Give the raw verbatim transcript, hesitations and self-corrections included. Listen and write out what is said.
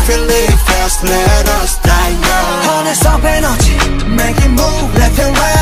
If you live fast, let us die young. On a stop energy, making move left and right.